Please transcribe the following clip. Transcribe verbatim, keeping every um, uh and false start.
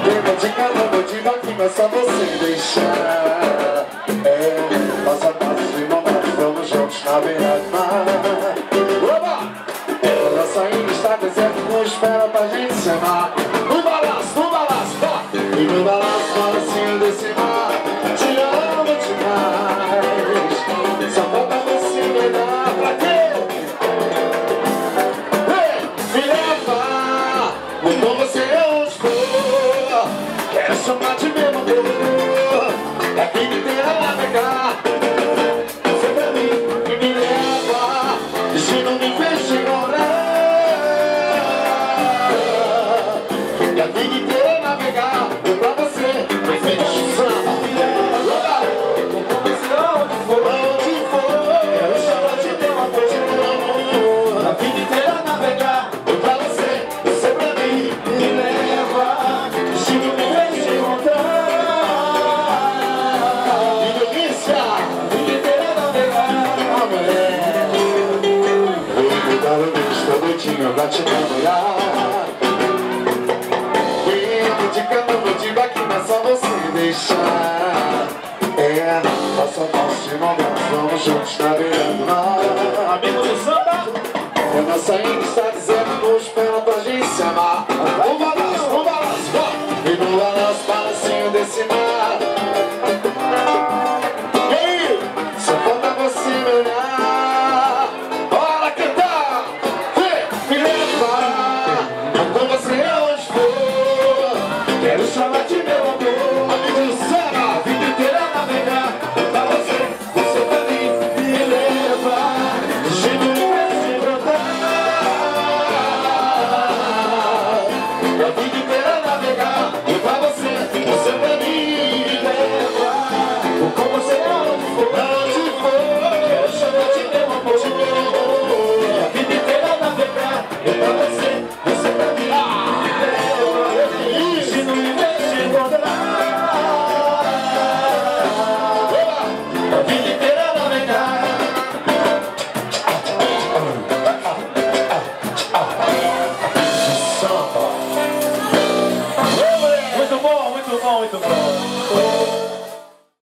Lembra de cada motivo aqui, mas só você deixar. É, passo a passo e momentos, vamos juntos na beira do mar. Oba! Nossa ilha está deserta, não espera pra gente se amar. No balanço, no balanço, ó! E no balanço, balancinho desse mar. Te amo demais. Só falta você me olhar pra quê? Ei, me leva, com você eu estou. Quero chamar de meu amor. É a vida inteira navegar. Você pra mim e me leva. Destino me fez te encontrar. E a vida inteira navegar. Eu pra você, me fez te samba. Com você onde for, onde for. Quero chamar de meu amor. A vida inteira navegar. Eu pra você, você pra mim me leva. Destino me fez te encontrar. Que delícia! A vida inteira navegar. Ah, mulher. Vou mudar o bicho todo noitinho pra te namorar. Vindo de cama, motivo aqui, mas só você deixar. É, passo a passo de momentos, vamos juntos na beira do mar. Amigos do samba! É nossa ilha está dizendo, não espera pra gente se amar. Um balanço, um balanço, ó! E no balanço, balancinho desse mar. E aí, só falta você me olhar. Bora cantar! Vem, me leva, com você hoje for. Quero chamar de